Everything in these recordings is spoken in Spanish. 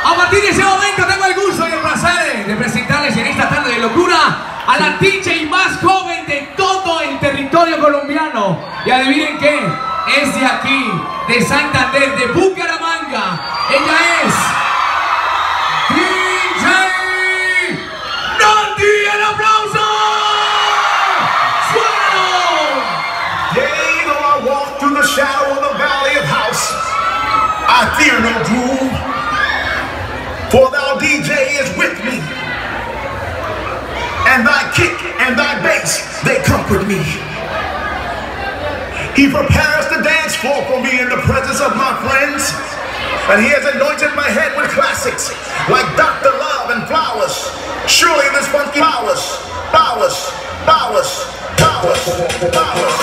A partir de ese momento tengo el gusto y el placer de presentarles en esta tarde de locura a la DJ más joven de todo el territorio colombiano. Y adivinen qué, es de aquí, de Santander, de Bucaramanga. Ella es DJ Nandi. ¡El aplauso! ¡Suénalo! Yea, though I walk through the shadow of the valley of house, I fear no doom, for thou DJ is with me, and thy kick and thy bass, they comfort me. He prepares the dance floor for me in the presence of my friends, and he has anointed my head with classics like Dr. Love and Flowers. Surely this funky powers, powers, powers, powers, powers.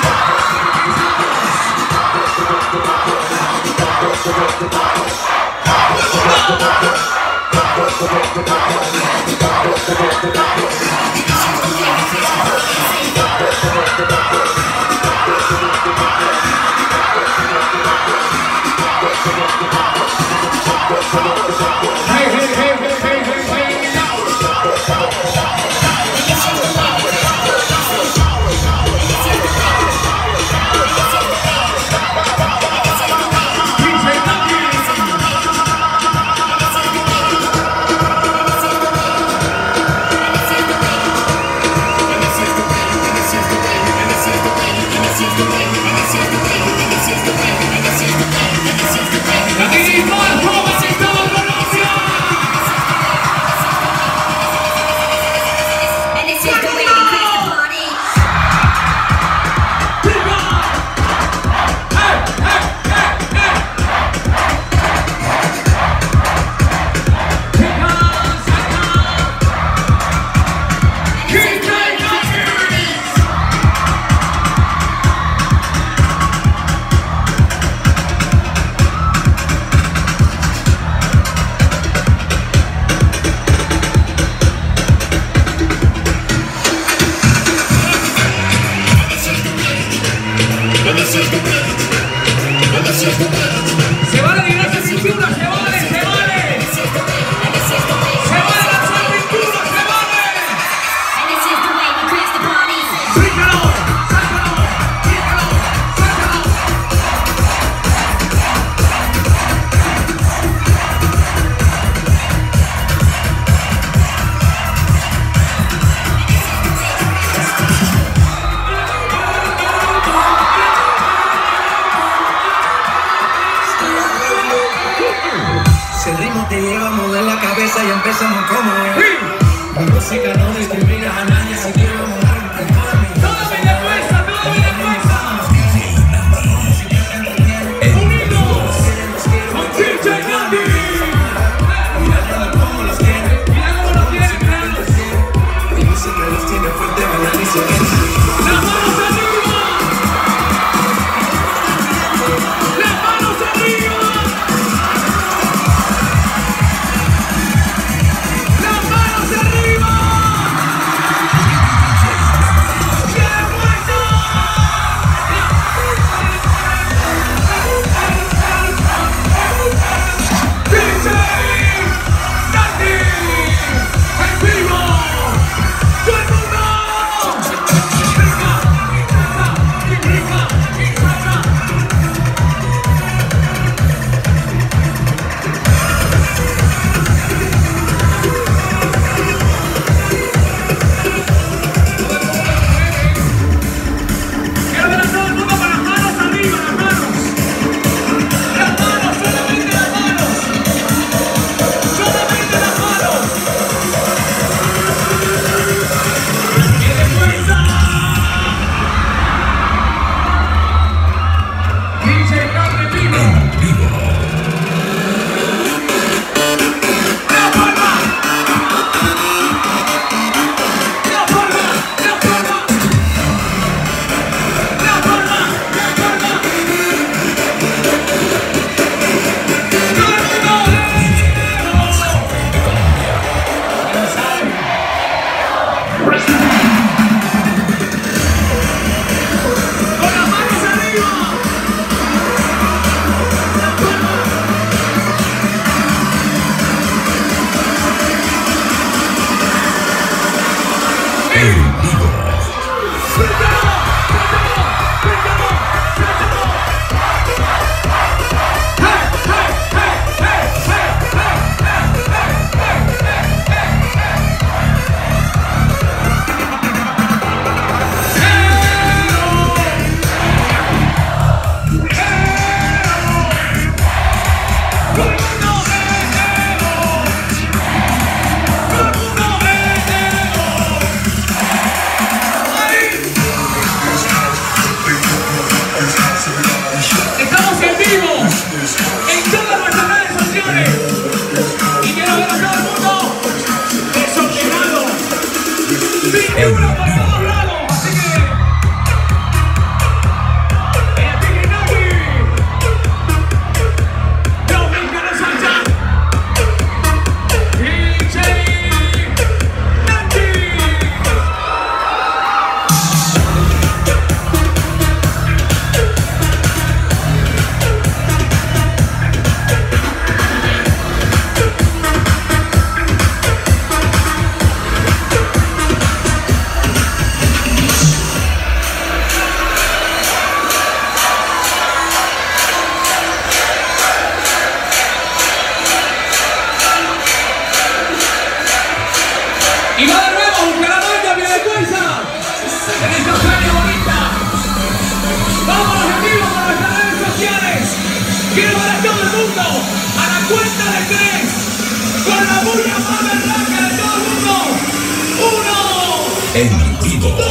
Se vale librarse cintura, se vale, se vale. Se vale lanzar cintura, se vale. Bríncalo, sácalo, bríncalo, sácalo. Si el ritmo te lleva a mover la cabeza y empezamos como es. La música no discrimina a nadie, si quiero mover el Todo me le cuesta, todo me le cuesta. Unidos con DJ Nandi. Mira cómo los quiere, Mira cómo lo quieren, créanos. mi música los tiene fuerte, me la dice. Las manos arriba. Las manos arriba. Las manos arriba. Quiero ver a todo el mundo a la cuenta de 3 con la bulla más berraca de todo el mundo. 1, En vivo. 2.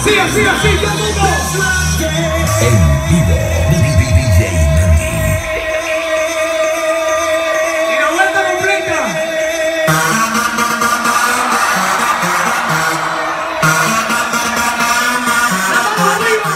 Así, así, así, todo el mundo. En vivo, DJ Nandi. Y la vuelta completa. La mano arriba.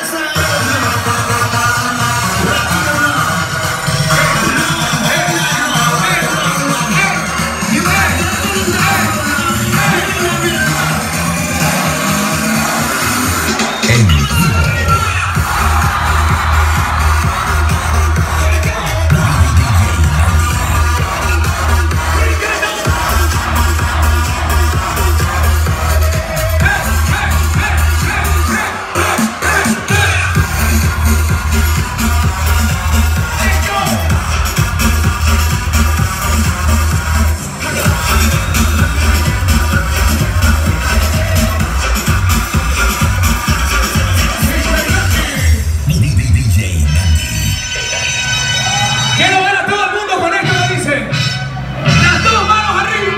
Quiero ver a todo el mundo con esto que dice. Las dos manos arriba.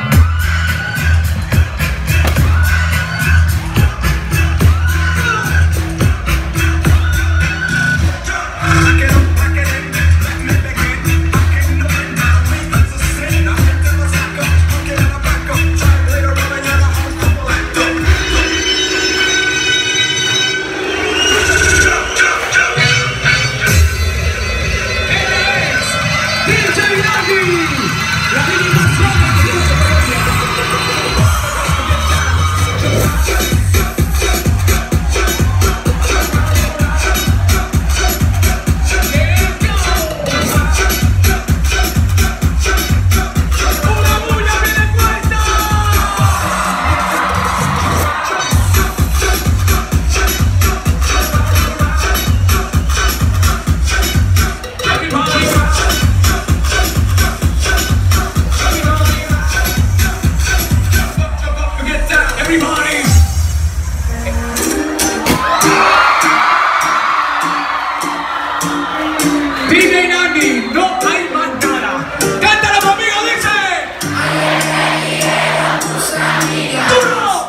DJ Nandi, no hay más nada. Cántalo conmigo, dice. ¡Duro!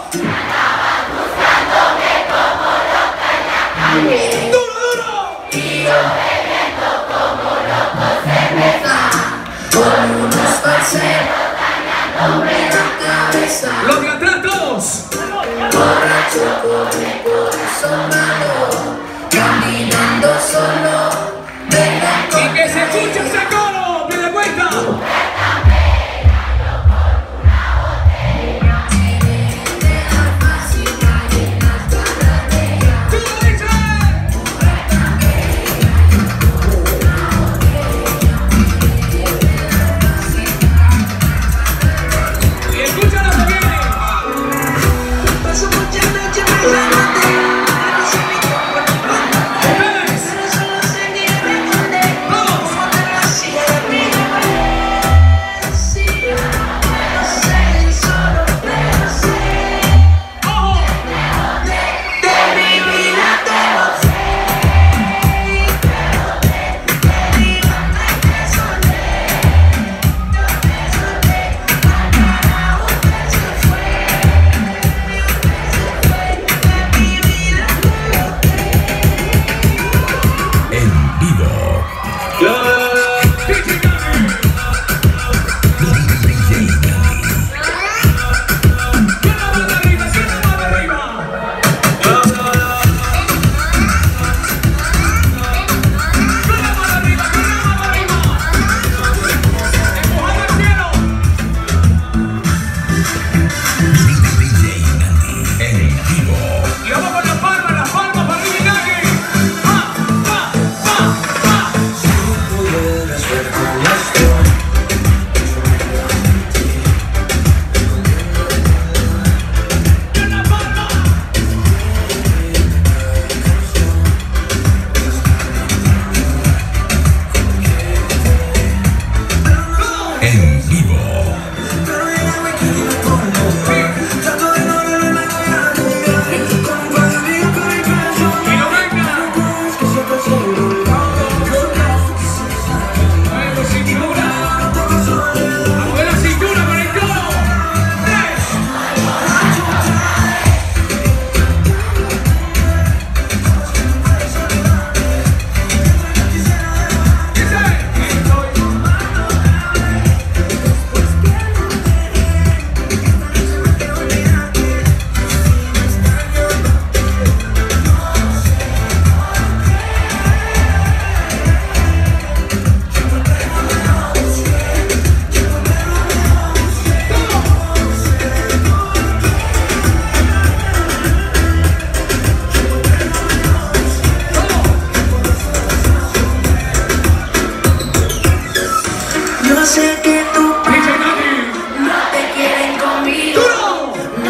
¡Duro, duro! Y yo bebiendo como loco cerveza, con unos parceros dañándome la cabeza. Los de atrás todos. Borracho con el corazón malo, caminando solo. Y que se escuche ese coro, me da cuenta. Y escucha lo que viene. Paso muchas noches pensándote, Ustedes. pero solo sé que me esconde. Vamos. Como te lo hacía.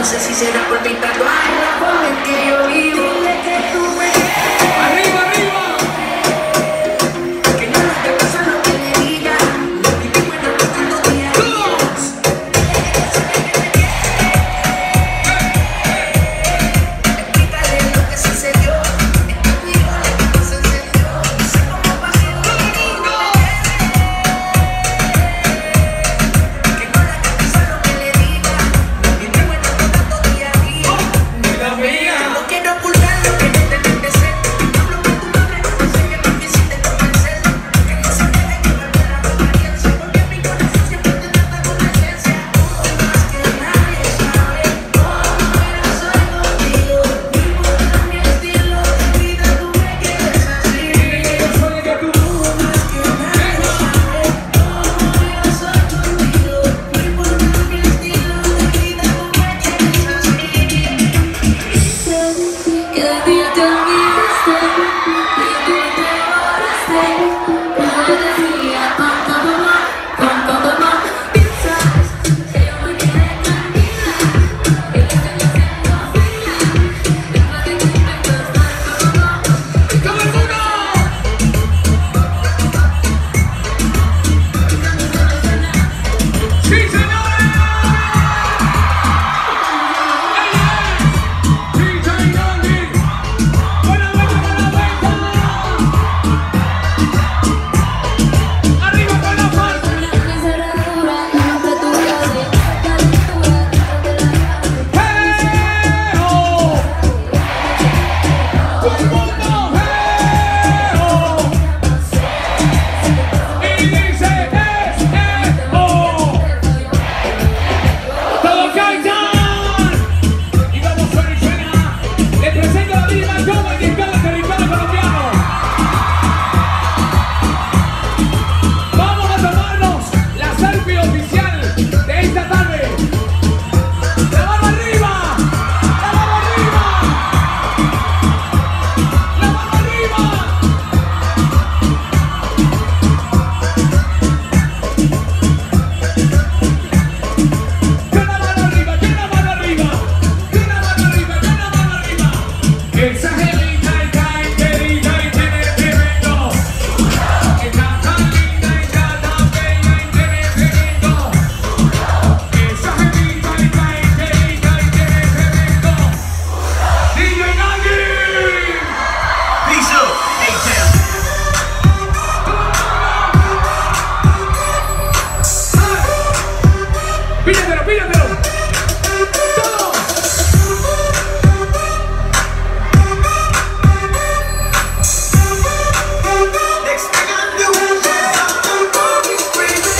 No sé si será por mi tatuaje, la forma en que yo vivo. Dile que tú me quieres. Arriba, arriba. Que no te pasa lo que le diga. Lo que te muero tocando día a día. Explícale lo que sucedió. Explícale lo que se encendió. Sé cómo pasó. Que no le pasa lo que le diga. Lo que te muero tocando día a día. No quiero ocultar lo que no te debe ser. Hablo con tu madre, no sé qué es difícil de convencer. Que no se deje llevar por la apariencia. Porque mi corazón siempre te trata con decencia. Más que nadie sabe cómo era soy contigo. No importa mi estilo de vida, tú me quieres así. Yo soy de tu Más que nadie sabe cómo era soy contigo. No importa mi estilo de vida, tú me quieres así. Que de ti te olvidaste y tú te borraste. Como decía papá, piensas que yo me quedé tranquila y que estoy haciendo fila. Después de que inventas ¡todo el mundo! ¡Sí, señores! DJ Nandi. Buena vuelta, buena vuelta. Arriba con la palma. una cerradura, una apertura de calentura, ¡Hey-oh! ¡Todo el mundo! ¡Hey-oh! Y dice ¡oh! ¡Todo cantan! Y vamos suena y suena. Le presento a la misma joven y en cada territorio colombiano. Vamos a tomarnos la selfie oficial de esta tarde. ¡La mano arriba! ¡La mano arriba! ¡La mano arriba! ¡Que la mano arriba! ¡Que la mano arriba! ¡Que la mano arriba! ¡Que la mano arriba! Esa angelita está enterita y tiene tremendo. Está tan linda y está tan bella y tiene tremendo. Esa angelita está enterita y tiene tremendo. DJ Nandi. Peace up, A-Town. Píllatelo, píllatelo. Todos. Next thing I knew, something wrong with screaming.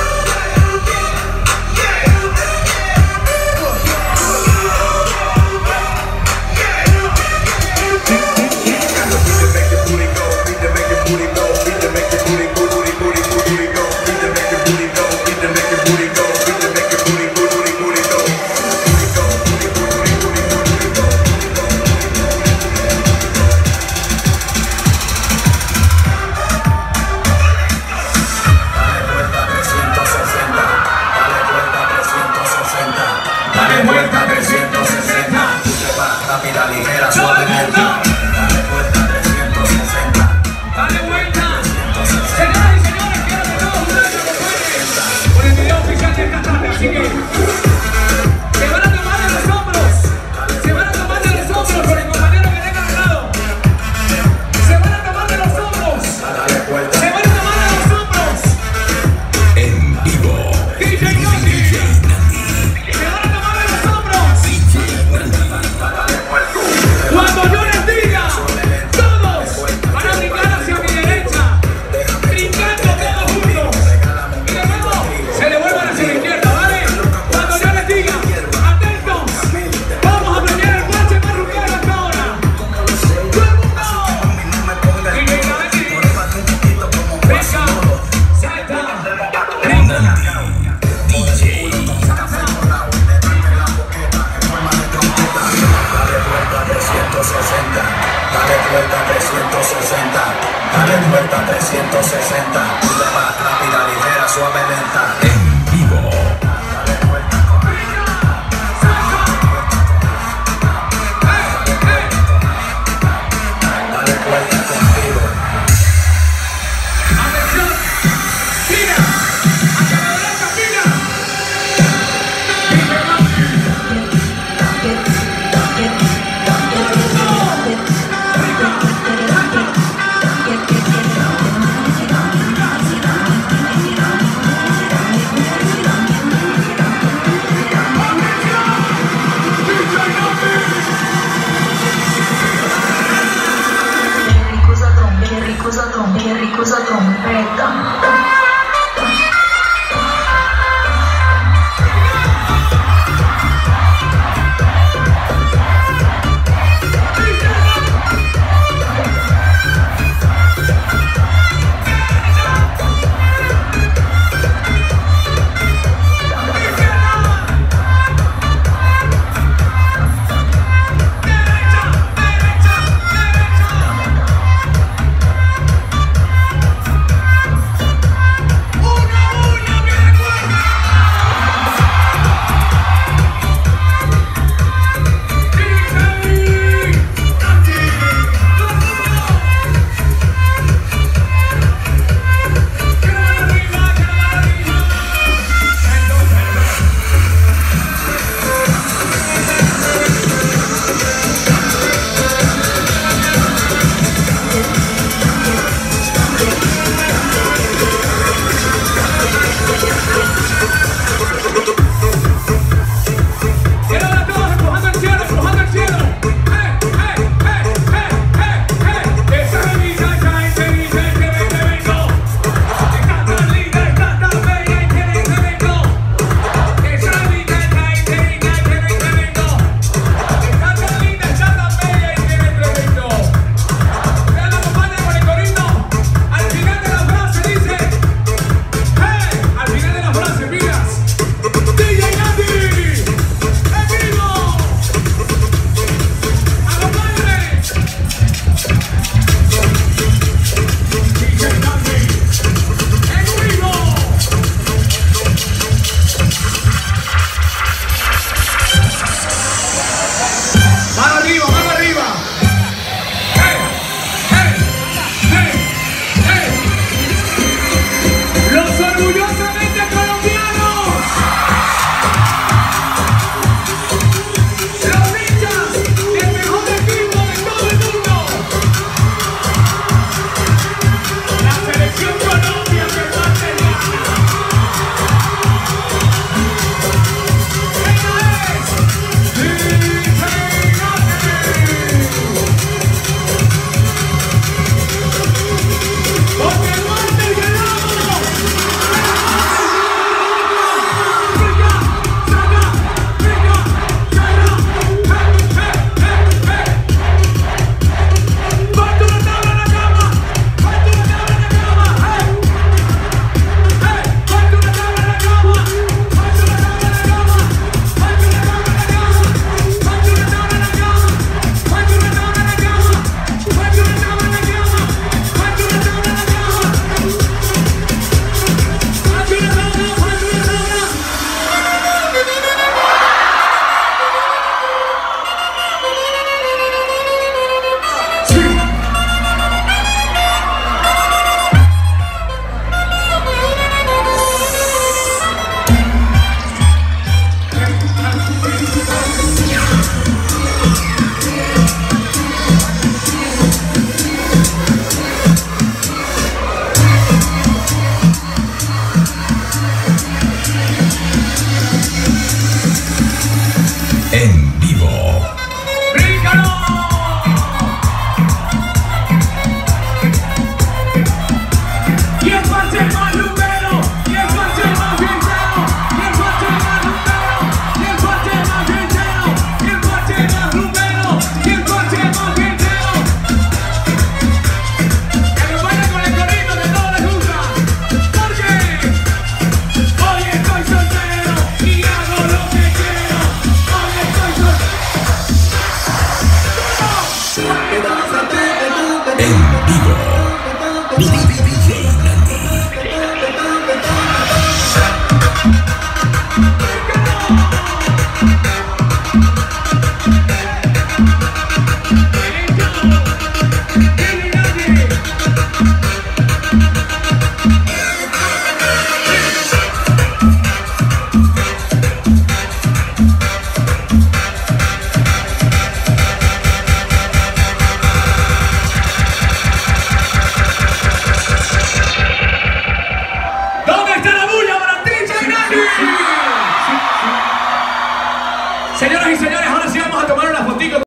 Dale vuelta 360. rápida, ligera, Todo suave. el mundo. Dale vuelta 360. Dale vuelta. Señoras y señores, quiero que todos ustedes me acompañen por el video oficial de esta tarde. Así que se van a tomar de los hombros. Se van a tomar de los hombros por el compañero que tenga al lado. Se van a tomar de los hombros. Dale vuelta. Se van a tomar de los hombros. En vivo. DJ Nandi. Se van a tomar de los hombros. Cuando yo les diga, todos van a brincar hacia mi derecha, brincando todos juntos. Y luego se devuelvan hacia la izquierda, ¿vale? Cuando yo les diga, atentos, vamos a premiar el coche más ruquero hasta ahora. ¡Todo el mundo! DJ Nandi, venga, salta, brinca, DJ. salta. Dale vuelta 360. Dale vuelta 360. Dale vuelta 360.